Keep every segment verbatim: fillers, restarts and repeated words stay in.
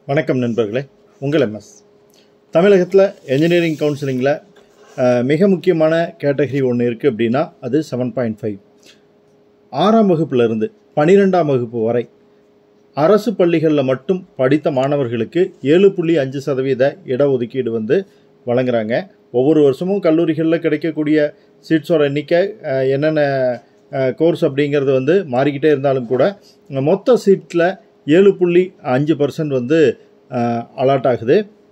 வணக்கம் நண்பர்களே, உங்கள் எம்எஸ் தமிழகத்தில் என்ஜினியரிங் கவுன்சிலிங்கில் மிக முக்கியமான கேட்டகரி ஒன்று இருக்குது அப்படின்னா அது செவன் பாயிண்ட் ஃபைவ். ஆறாம் வகுப்பிலிருந்து பன்னிரெண்டாம் வகுப்பு வரை அரசு பள்ளிகளில் மட்டும் படித்த மாணவர்களுக்கு ஏழு புள்ளி அஞ்சு சதவீத இடஒதுக்கீடு வந்து வழங்குறாங்க. ஒவ்வொரு வருஷமும் கல்லூரிகளில் கிடைக்கக்கூடிய சீட்ஸோட எண்ணிக்கை என்னென்ன கோர்ஸ் அப்படிங்கிறது வந்து மாறிக்கிட்டே இருந்தாலும் கூட மொத்த சீட்டில் ஏழு புள்ளி அஞ்சு பர்சன்ட் வந்து அலாட் ஆகுது.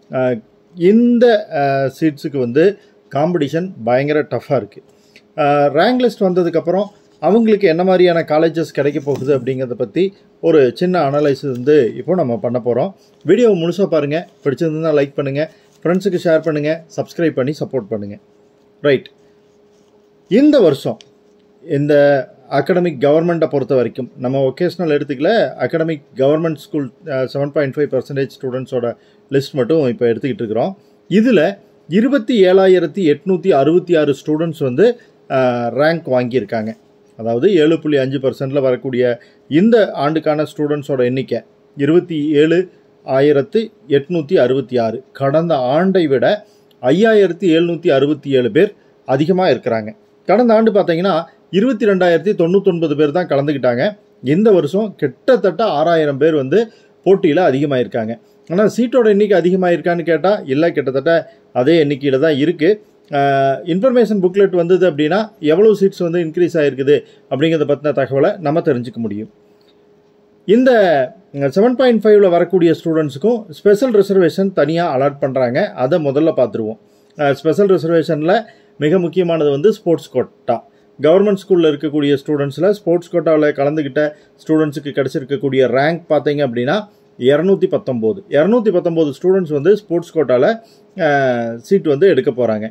இந்த சீட்ஸுக்கு வந்து காம்படிஷன் பயங்கர டஃப்பாக இருக்குது. ரேங்க் லிஸ்ட் வந்ததுக்கப்புறம் அவங்களுக்கு என்ன மாதிரியான காலேஜஸ் கிடைக்க போகுது அப்படிங்கிறத பற்றி ஒரு சின்ன அனலைசிஸ் வந்து இப்போ நம்ம பண்ண போகிறோம். வீடியோவை முழுசாக பாருங்கள். பிடிச்சிருந்தா லைக் பண்ணுங்கள், ஃப்ரெண்ட்ஸுக்கு ஷேர் பண்ணுங்கள், சப்ஸ்கிரைப் பண்ணி சப்போர்ட் பண்ணுங்கள். ரைட், இந்த வருஷம் இந்த அகடமிக் கவர்மெண்ட்டை பொறுத்த வரைக்கும் நம்ம ஒகேஷ்னல் எடுத்துக்கல, academic government school seven point five percentage ஸ்டூடெண்ட்ஸோட லிஸ்ட் மட்டும் இப்போ எடுத்துக்கிட்டு இருக்கிறோம். இதில் இருபத்தி ஏழாயிரத்தி எட்நூற்றி அறுபத்தி ஆறு ஸ்டூடெண்ட்ஸ் வந்து ரேங்க் வாங்கியிருக்காங்க. அதாவது ஏழு புள்ளி அஞ்சு பர்சன்டில் வரக்கூடிய இந்த ஆண்டுக்கான ஸ்டூடெண்ட்ஸோட எண்ணிக்கை இருபத்தி ஏழு ஆயிரத்து எட்நூற்றி அறுபத்தி ஆறு. கடந்த ஆண்டை விட ஐயாயிரத்தி எழுநூற்றி அறுபத்தி ஏழு பேர் அதிகமாக இருக்கிறாங்க. கடந்த ஆண்டு பார்த்தீங்கன்னா இருபத்தி ரெண்டாயிரத்தி தொண்ணூத்தொன்பது பேர் தான் கலந்துக்கிட்டாங்க. இந்த வருஷம் கிட்டத்தட்ட ஆறாயிரம் பேர் வந்து போட்டியில் அதிகமாகிருக்காங்க. ஆனால் சீட்டோட எண்ணிக்கை அதிகமாகிருக்கான்னு கேட்டால் இல்லை, கிட்டத்தட்ட அதே எண்ணிக்கையில் தான் இருக்குது. இன்ஃபர்மேஷன் புக்லெட் வந்தது அப்படின்னா எவ்வளோ சீட்ஸ் வந்து இன்க்ரீஸ் ஆகிருக்குது அப்படிங்கிறத பற்றின தகவலை நம்ம தெரிஞ்சுக்க முடியும். இந்த செவன் பாயிண்ட் ஃபைவ்ல வரக்கூடிய ஸ்டூடெண்ட்ஸுக்கும் ஸ்பெஷல் ரிசர்வேஷன் தனியாக அலாட் பண்ணுறாங்க. அதை முதல்ல பார்த்துருவோம். ஸ்பெஷல் ரிசர்வேஷனில் மிக முக்கியமானது வந்து ஸ்போர்ட்ஸ் கோட்டா. கவர்மெண்ட் ஸ்கூலில் இருக்கக்கூடிய ஸ்டூடெண்ட்ஸில் ஸ்போர்ட்ஸ் கோட்டாவில் கலந்துக்கிட்ட ஸ்டூடெண்ட்ஸுக்கு கிடச்சிருக்கக்கூடிய ரேங்க் பார்த்தீங்க அப்படின்னா இரநூத்தி பத்தொம்போது இரநூத்தி பத்தொம்போது ஸ்டூடெண்ட்ஸ் வந்து ஸ்போர்ட்ஸ் கோட்டாவில் சீட் வந்து எடுக்க போகிறாங்க.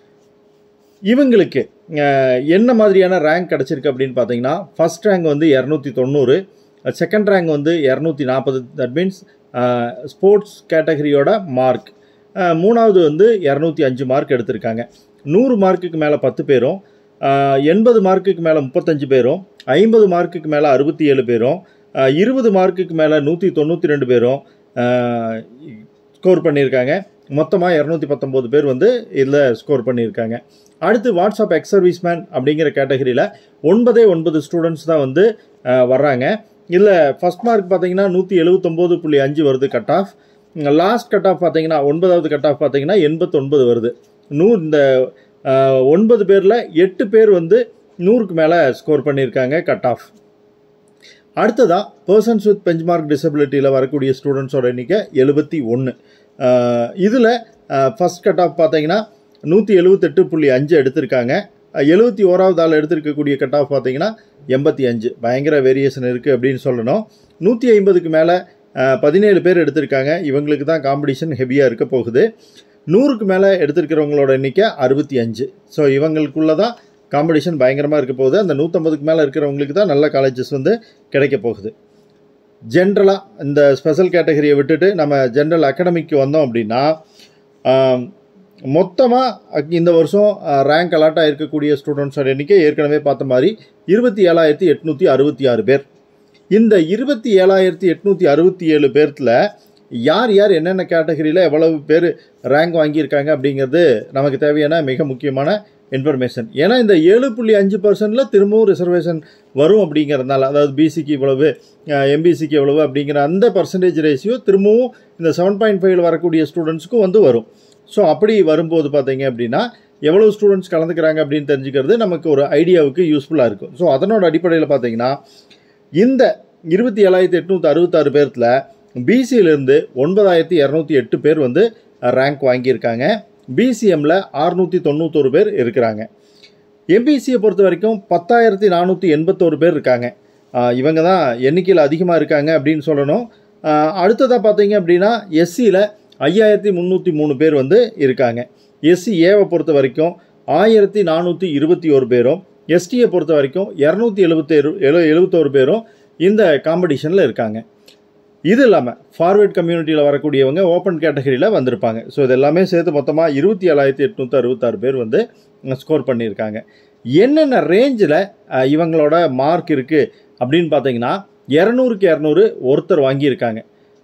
இவங்களுக்கு என்ன மாதிரியான ரேங்க் கிடச்சிருக்கு அப்படின்னு பார்த்தீங்கன்னா ஃபஸ்ட் ரேங்க் வந்து இரநூத்தி தொண்ணூறு, செகண்ட் ரேங்க் வந்து இரநூத்தி நாற்பது. தட் மீன்ஸ் ஸ்போர்ட்ஸ் கேட்டகரியோட மார்க். மூணாவது வந்து இரநூத்தி அஞ்சு மார்க் எடுத்திருக்காங்க. நூறு மார்க்குக்கு மேலே பத்து பேரும், எண்பது மார்க்குக்கு மேலே முப்பத்தஞ்சு பேரும், ஐம்பது மார்க்குக்கு மேலே அறுபத்தி ஏழு பேரும், இருபது மார்க்குக்கு மேலே நூற்றி தொண்ணூற்றி ரெண்டு பேரும் ஸ்கோர் பண்ணியிருக்காங்க. மொத்தமாக இரநூத்தி பத்தொம்போது பேர் வந்து இதில் ஸ்கோர் பண்ணியிருக்காங்க. அடுத்து வாட்ஸ்அப் எக்ஸ் சர்வீஸ்மேன் அப்படிங்கிற கேட்டகரியில் ஒன்பதே ஒன்பது ஸ்டூடெண்ட்ஸ் தான் வந்து வர்றாங்க. இதில் ஃபஸ்ட் மார்க் பார்த்தீங்கன்னா நூற்றி எழுபத்தொம்போது புள்ளி அஞ்சு வருது cut off. Last cut off பார்த்தீங்கன்னா ஒன்பதாவது கட் ஆஃப் பார்த்தீங்கன்னா எண்பத்தொன்பது வருது. நூறு இந்த ஒன்பது பேரில் எட்டு பேர் வந்து நூறுக்கு மேலே ஸ்கோர் பண்ணியிருக்காங்க கட் ஆஃப். அடுத்ததாக பர்சன்ஸ் வித் பெஞ்ச்மார்க் டிசபிலிட்டியில் வரக்கூடிய ஸ்டூடெண்ட்ஸோட எண்ணிக்கை எழுபத்தி ஒன்று. இதில் ஃபஸ்ட் கட் ஆஃப் பார்த்தீங்கன்னா நூற்றி எழுபத்தெட்டு புள்ளி அஞ்சு எடுத்திருக்காங்க. எழுபத்தி ஓராவது ஆள் எடுத்திருக்கக்கூடிய கட் ஆஃப் பார்த்தீங்கன்னா எண்பத்தி அஞ்சு. பயங்கர வேரியேஷன் இருக்குது அப்படின்னு சொல்லணும். நூற்றி ஐம்பதுக்கு மேலே பதினேழு பேர் எடுத்திருக்காங்க. இவங்களுக்கு தான் காம்படிஷன் ஹெவியாக இருக்க போகுது. நூறுக்கு மேலே எடுத்திருக்கிறவங்களோட எண்ணிக்கை அறுபத்தி அஞ்சு. ஸோ இவங்களுக்குள்ள தான் காம்படிஷன் பயங்கரமாக இருக்க போகுது. அந்த நூற்றம்பதுக்கு மேலே இருக்கிறவங்களுக்கு தான் நல்ல காலேஜஸ் வந்து கிடைக்க போகுது. ஜென்ரலாக இந்த ஸ்பெஷல் கேட்டகரியை விட்டுட்டு நம்ம ஜென்ரல் அகாடமிக்கு வந்தோம் அப்படின்னா மொத்தமாக இந்த வருஷம் ரேங்க் அலாட்டாக இருக்கக்கூடிய ஸ்டூடெண்ட்ஸோட எண்ணிக்கை ஏற்கனவே பார்த்த மாதிரி இருபத்தி ஏழாயிரத்தி எட்நூற்றி அறுபத்தி ஆறு பேர். இந்த இருபத்தி ஏழாயிரத்தி எட்நூற்றி அறுபத்தி ஏழு பேர்த்தில் யார் யார் என்னென்ன கேட்டகரியில் எவ்வளவு பேர் ரேங்க் வாங்கியிருக்காங்க அப்படிங்கிறது நமக்கு தேவையான மிக முக்கியமான இன்ஃபர்மேஷன். ஏன்னா இந்த ஏழு புள்ளி அஞ்சு பர்சன்டில் திரும்பவும் ரிசர்வேஷன் வரும் அப்படிங்கிறதுனால, அதாவது பிசிக்கு இவ்வளவு, எம்பிசிக்கு எவ்வளவு அப்படிங்கிற அந்த பர்சன்டேஜ் ரேஷியோ திரும்பவும் இந்த செவன் பாயிண்ட் ஃபைவ்ல வரக்கூடிய ஸ்டூடெண்ட்ஸுக்கும் வந்து வரும். ஸோ அப்படி வரும்போது பார்த்தீங்க அப்படின்னா எவ்வளோ ஸ்டூடெண்ட்ஸ் கலந்துக்கிறாங்க அப்படின்னு தெரிஞ்சுக்கிறது நமக்கு ஒரு ஐடியாவுக்கு யூஸ்ஃபுல்லாக இருக்கும். ஸோ அதனோட அடிப்படையில் பார்த்தீங்கன்னா இந்த இருபத்தி ஏழாயிரத்தி எட்நூற்றி அறுபத்தாறு பேர்த்தில் பிசியிலிருந்து ஒன்பதாயிரத்தி இரநூத்தி எட்டு பேர் வந்து ரேங்க் வாங்கியிருக்காங்க. பிசிஎம்மில் அறுநூற்றி தொண்ணூத்தொரு பேர் இருக்கிறாங்க. எம்பிசியை பொறுத்த வரைக்கும் பத்தாயிரத்தி நானூற்றி எண்பத்தோரு பேர் இருக்காங்க. இவங்க தான் எண்ணிக்கையில் அதிகமாக இருக்காங்க அப்படின்னு சொல்லணும். அடுத்ததாக பார்த்தீங்க அப்படின்னா எஸ்சியில் ஐயாயிரத்தி முந்நூற்றி மூணு பேர் வந்து இருக்காங்க. எஸ்சி ஏவை பொறுத்த வரைக்கும் ஆயிரத்தி நானூற்றி இருபத்தி ஒரு பேரும், எஸ்டியை பொறுத்த வரைக்கும் இரநூத்தி எழுபத்தேழு எழு எழுபத்தோரு பேரும் இந்த காம்படிஷனில் இருக்காங்க. இது இல்லாமல் ஃபார்வர்ட் கம்யூனிட்டியில் வரக்கூடியவங்க ஓப்பன் கேட்டகரியில் வந்திருப்பாங்க. ஸோ இது எல்லாமே சேர்த்து மொத்தமாக இருபத்தி ஏழாயிரத்தி எட்நூற்றி அறுபத்தாறு பேர் வந்து ஸ்கோர் பண்ணியிருக்காங்க. என்னென்ன ரேஞ்சில் இவங்களோட மார்க் இருக்குது அப்படின்னு பார்த்தீங்கன்னா இரநூறுக்கு இரநூறு ஒருத்தர் வாங்கியிருக்காங்க.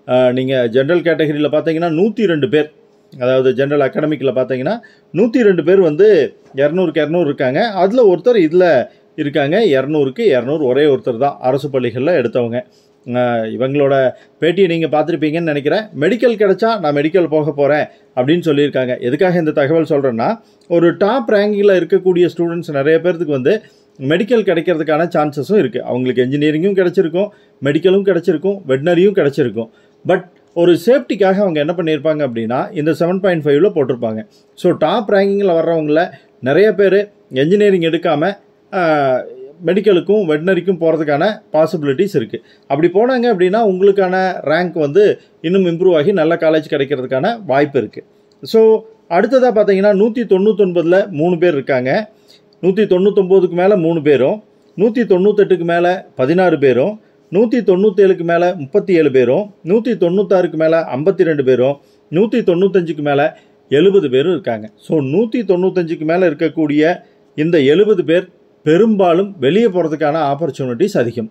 நீங்கள் ஜென்ரல் கேட்டகரியில் பார்த்தீங்கன்னா நூற்றி ரெண்டு பேர், அதாவது ஜென்ரல் அகாடமிக்கில் பார்த்தீங்கன்னா நூற்றி ரெண்டு பேர் வந்து இரநூறுக்கு இரநூறு இருக்காங்க. அதில் ஒருத்தர் இதில் இருக்காங்க. இரநூறுக்கு இரநூறு ஒரே ஒருத்தர் தான் அரசு பள்ளிகளில் எடுத்தவங்க. இவங்களோட பேட்டியை நீங்கள் பார்த்துருப்பீங்கன்னு நினைக்கிறேன். மெடிக்கல் கிடைச்சா நான் மெடிக்கல் போக போகிறேன் அப்படின்னு சொல்லியிருக்காங்க. எதுக்காக இந்த தகவல் சொல்கிறேன்னா, ஒரு டாப் ரேங்கிங்கில் இருக்கக்கூடிய ஸ்டூடெண்ட்ஸ் நிறைய பேர்த்துக்கு வந்து மெடிக்கல் கிடைக்கிறதுக்கான சான்சஸும் இருக்குது. அவங்களுக்கு என்ஜினியரிங்கும் கிடச்சிருக்கும், மெடிக்கலும் கிடச்சிருக்கும், வெட்னரியும் கிடச்சிருக்கும். பட் ஒரு சேஃப்டிக்காக அவங்க என்ன பண்ணியிருப்பாங்க அப்படின்னா இந்த செவன் பாயிண்ட் ஃபைவ்ல போட்டிருப்பாங்க. ஸோ டாப் ரேங்கிங்கில் வர்றவங்கள நிறைய பேர் என்ஜினியரிங் எடுக்காமல் மெடிக்கலுக்கும் வெட்னரிக்கும் போகிறதுக்கான பாசிபிலிட்டிஸ் இருக்குது. அப்படி போனாங்க அப்படின்னா உங்களுக்கான ரேங்க் வந்து இன்னும் இம்ப்ரூவ் ஆகி நல்ல காலேஜ் கிடைக்கிறதுக்கான வாய்ப்பு இருக்குது. ஸோ அடுத்ததாக பார்த்தீங்கன்னா நூற்றி தொண்ணூத்தொன்பதில் மூணு பேர் இருக்காங்க. நூற்றி தொண்ணூத்தொம்போதுக்கு மேலே மூணு பேரும், நூற்றி தொண்ணூத்தெட்டுக்கு மேலே பதினாறு பேரும், நூற்றி தொண்ணூற்றேழுக்கு மேலே முப்பத்தி ஏழு பேரும், நூற்றி தொண்ணூத்தாறுக்கு மேலே ஐம்பத்தி ரெண்டு பேரும், நூற்றி தொண்ணூத்தஞ்சுக்கு மேலே எழுபது பேரும் இருக்காங்க. ஸோ நூற்றி தொண்ணூத்தஞ்சுக்கு மேலே இருக்கக்கூடிய இந்த எழுபது பேர் பெரும்பாலும் வெளியே போகிறதுக்கான ஆப்பர்ச்சுனிட்டிஸ் அதிகம்.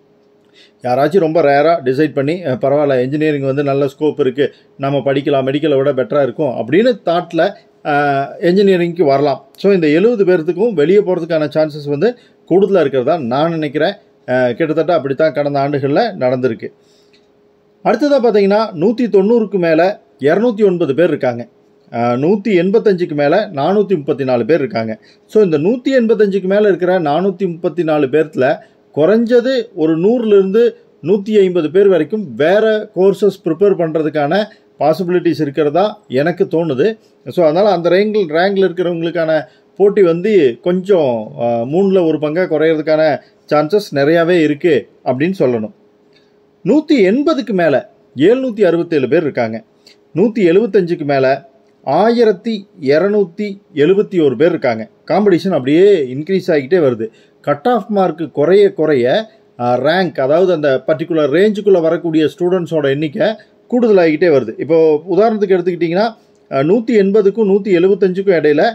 யாராச்சும் ரொம்ப ரேராக டிசைட் பண்ணி பரவாயில்ல என்ஜினியரிங் வந்து நல்ல ஸ்கோப் இருக்குது, நம்ம படிக்கலாம், மெடிக்கலை விட பெட்டராக இருக்கும் அப்படின்னு தாட்டில் என்ஜினியரிங்க்கு வரலாம். ஸோ இந்த எழுபது பேர்த்துக்கும் வெளியே போகிறதுக்கான சான்சஸ் வந்து கூடுதலாக இருக்கிறதா நான் நினைக்கிறேன். கிட்டத்தட்ட அப்படித்தான் கடந்த ஆண்டுகளில் நடந்திருக்கு. அடுத்ததாக பார்த்தீங்கன்னா நூற்றி தொண்ணூறுக்கு மேலே இரநூத்தி ஒன்பது பேர் இருக்காங்க. நூற்றி எண்பத்தஞ்சுக்கு மேலே நானூற்றி முப்பத்தி நாலு பேர் இருக்காங்க. ஸோ இந்த நூற்றி எண்பத்தஞ்சுக்கு மேலே இருக்கிற நானூற்றி முப்பத்தி நாலு பேர்த்தில் குறைஞ்சது ஒரு நூறுலேருந்து நூற்றி ஐம்பது பேர் வரைக்கும் வேறு கோர்சஸ் ப்ரிப்பேர் பண்ணுறதுக்கான பாசிபிலிட்டிஸ் இருக்கிறதா எனக்கு தோணுது. ஸோ அதனால் அந்த ரேங்கில் ரேங்கில் இருக்கிறவங்களுக்கான போட்டி வந்து கொஞ்சம் மூணில் ஒரு பங்காக குறையிறதுக்கான சான்சஸ் நிறையாவே இருக்குது அப்படின்னு சொல்லணும். நூற்றி எண்பதுக்கு மேலே ஏழ்நூற்றி அறுபத்தேழு பேர் இருக்காங்க. நூற்றி எழுபத்தஞ்சுக்கு மேலே ஆயிரத்தி இரநூத்தி எழுபத்தி ஒரு பேர் இருக்காங்க. காம்படிஷன் அப்படியே இன்க்ரீஸ் ஆகிக்கிட்டே வருது. கட் ஆஃப் மார்க் குறைய குறைய ரேங்க், அதாவது அந்த பர்டிகுலர் ரேஞ்சுக்குள்ளே வரக்கூடிய ஸ்டூடெண்ட்ஸோட எண்ணிக்கை கூடுதலாகிக்கிட்டே வருது. இப்போது உதாரணத்துக்கு எடுத்துக்கிட்டிங்கன்னா நூற்றி எண்பதுக்கும் நூற்றி எழுபத்தஞ்சுக்கும் இடையில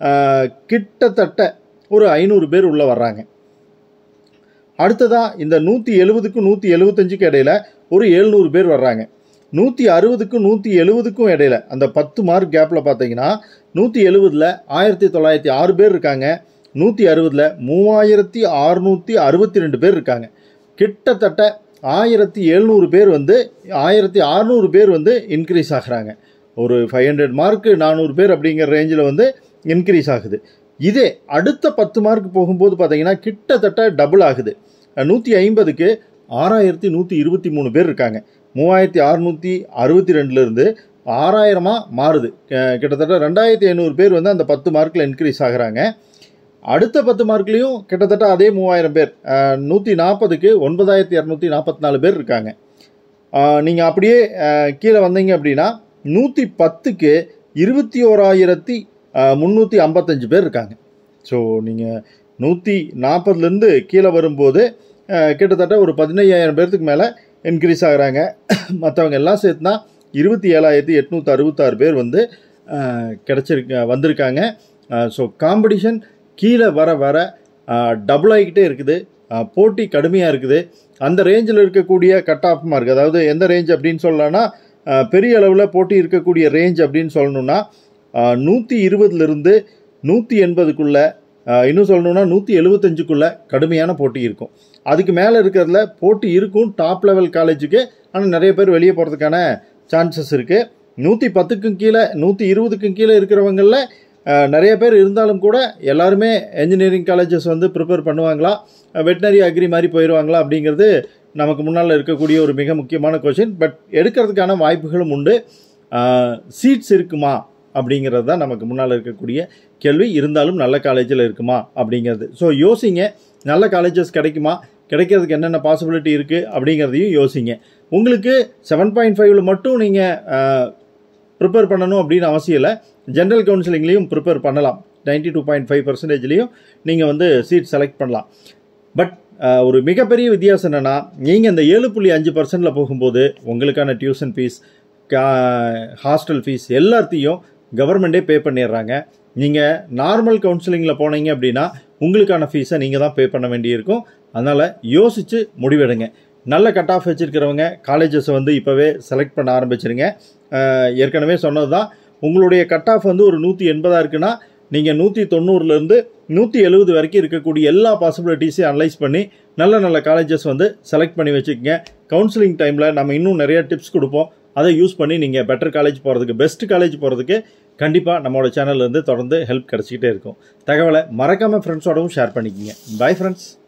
கிட்டத்தட்ட ஒரு ஐநூறு பேர் உள்ளே வர்றாங்க. அடுத்ததாக இந்த நூற்றி எழுபதுக்கும் நூற்றி எழுபத்தஞ்சுக்கும் இடையில ஒரு எழுநூறு பேர் வர்றாங்க. நூற்றி அறுபதுக்கும் நூற்றி எழுபதுக்கும் இடையில அந்த பத்து மார்க் கேப்பில் பார்த்தீங்கன்னா நூற்றி எழுபதில் ஆயிரத்தி தொள்ளாயிரத்தி ஆறு பேர் இருக்காங்க. நூற்றி அறுபதில் மூவாயிரத்தி அறுநூற்றி அறுபத்தி ரெண்டு பேர் இருக்காங்க. கிட்டத்தட்ட ஆயிரத்தி எழுநூறு பேர் வந்து ஆயிரத்தி அறுநூறு பேர் வந்து இன்க்ரீஸ் ஆகிறாங்க. ஒரு ஃபைவ் ஹண்ட்ரட் மார்க்கு நானூறு பேர் அப்படிங்கிற ரேஞ்சில் வந்து இன்க்ரீஸ் ஆகுது. இதே அடுத்த பத்து மார்க் போகும்போது பார்த்தீங்கன்னா கிட்டத்தட்ட டபுள் ஆகுது. நூற்றி ஐம்பதுக்கு ஆறாயிரத்தி நூற்றி இருபத்தி மூணு பேர் இருக்காங்க. மூவாயிரத்தி அறுநூற்றி அறுபத்தி ரெண்டுலேருந்து ஆறாயிரமாக மாறுது. கிட்டத்தட்ட ரெண்டாயிரத்தி ஐநூறு பேர் வந்து அந்த பத்து மார்க்கில் இன்க்ரீஸ் ஆகிறாங்க. அடுத்த பத்து மார்க்லேயும் கிட்டத்தட்ட அதே மூவாயிரம் பேர், நூற்றி நாற்பதுக்கு ஒன்பதாயிரத்தி இரநூத்தி நாற்பத்தி நாலு பேர் இருக்காங்க. நீங்கள் அப்படியே கீழே வந்தீங்க அப்படின்னா நூற்றி பத்துக்கு இருபத்தி ஓராயிரத்தி முந்நூற்றி ஐம்பத்தஞ்சு பேர் இருக்காங்க. ஸோ நீங்கள் நூற்றி நாற்பதுலேருந்து கீழே வரும்போது கிட்டத்தட்ட ஒரு பதினையாயிரம் பேர்த்துக்கு மேலே இன்க்ரீஸ் ஆகிறாங்க. மற்றவங்க எல்லாம் சேர்த்துனா இருபத்தி ஏழாயிரத்தி எட்நூற்றி அறுபத்தாறு பேர் வந்து கிடச்சிருக்க வந்திருக்காங்க. ஸோ காம்படிஷன் கீழே வர வர டபுள் ஆகிக்கிட்டே இருக்குது. போட்டி கடுமையாக இருக்குது. அந்த ரேஞ்சில் இருக்கக்கூடிய கட் ஆஃப் மார்க், அதாவது எந்த ரேஞ்ச் அப்படின்னு சொல்லலாம்னா பெரிய அளவில் போட்டி இருக்கக்கூடிய ரேஞ்ச் அப்படின்னு சொல்லணும்னா நூற்றி இருபதுலேருந்து நூற்றி எண்பதுக்குள்ளே, இன்னும் சொல்லணும்னா நூற்றி எழுபத்தஞ்சுக்குள்ளே கடுமையான போட்டி இருக்கும். அதுக்கு மேலே இருக்கிறதுல போட்டி இருக்கும் டாப் லெவல் காலேஜுக்கு. ஆனால் நிறைய பேர் வெளியே போகிறதுக்கான சான்சஸ் இருக்குது. நூற்றி பத்துக்கும் கீழே நூற்றி இருபதுக்கும் கீழே இருக்கிறவங்களில் நிறைய பேர் இருந்தாலும் கூட எல்லாருமே என்ஜினியரிங் காலேஜஸ் வந்து ப்ரிப்பேர் பண்ணுவாங்களா, வெட்னரி அக்ரி மாதிரி போயிடுவாங்களா அப்படிங்கிறது நமக்கு முன்னால் இருக்கக்கூடிய ஒரு மிக முக்கியமான கொஷின். பட் எடுக்கிறதுக்கான வாய்ப்புகளும் உண்டு. சீட்ஸ் இருக்குமா அப்படிங்கிறது தான் நமக்கு முன்னால் இருக்கக்கூடிய கேள்வி. இருந்தாலும் நல்ல காலேஜில் இருக்குமா அப்படிங்கிறது. ஸோ யோசிங்க, நல்ல காலேஜஸ் கிடைக்குமா, கிடைக்கிறதுக்கு என்னென்ன பாசிபிலிட்டி இருக்குது அப்படிங்கிறதையும் யோசிங்க. உங்களுக்கு செவன் பாயிண்ட் ஃபைவ்ல மட்டும் நீங்கள் ப்ரிப்பேர் பண்ணணும் அப்படின்னு அவசியம் இல்லை. ஜென்ரல் கவுன்சிலிங்லேயும் ப்ரிப்பேர் பண்ணலாம். நைன்டி டூ பாயிண்ட் ஃபைவ் பர்சன்டேஜ்லேயும் நீங்கள் வந்து சீட் செலக்ட் பண்ணலாம். பட் ஒரு மிகப்பெரிய வித்தியாசம் என்னென்னா, நீங்கள் இந்த ஏழு புள்ளி அஞ்சு பர்சன்டில் போகும்போது உங்களுக்கான டியூஷன் ஃபீஸ், ஹாஸ்டல் ஃபீஸ் எல்லாத்தையும் கவர்மெண்ட்டே பே பண்ணிடுறாங்க. நீங்கள் நார்மல் கவுன்சிலிங்கில் போனீங்க அப்படின்னா உங்களுக்கான ஃபீஸை நீங்கள் தான் பே பண்ண வேண்டியிருக்கும். அதனால் யோசித்து முடிவெடுங்க. நல்ல கட் ஆஃப் வச்சுருக்கிறவங்க காலேஜஸை வந்து இப்போவே செலக்ட் பண்ண ஆரம்பிச்சிருங்க. ஏற்கனவே சொன்னது தான், உங்களுடைய கட் ஆஃப் வந்து ஒரு நூற்றி எண்பதாக இருக்குன்னா நீங்கள் நூற்றி தொண்ணூறுலேருந்து நூற்றி எழுபது வரைக்கும் இருக்கக்கூடிய எல்லா பாசிபிலிட்டிஸையும் அனலைஸ் பண்ணி நல்ல நல்ல காலேஜஸ் வந்து செலக்ட் பண்ணி வச்சுக்கோங்க. கவுன்சிலிங் டைமில் நம்ம இன்னும் நிறைய டிப்ஸ் கொடுப்போம். அதை யூஸ் பண்ணி நீங்கள் பெட்டர் காலேஜ் போகிறதுக்கு, பெஸ்ட் காலேஜ் போகிறதுக்கு கண்டிப்பாக நம்மளோட சேனல்லேருந்து தொடர்ந்து ஹெல்ப் கிடச்சிக்கிட்டே இருக்கும். தகவலை மறக்காமல் ஃப்ரெண்ட்ஸோடவும் ஷேர் பண்ணிக்கோங்க. Bye friends.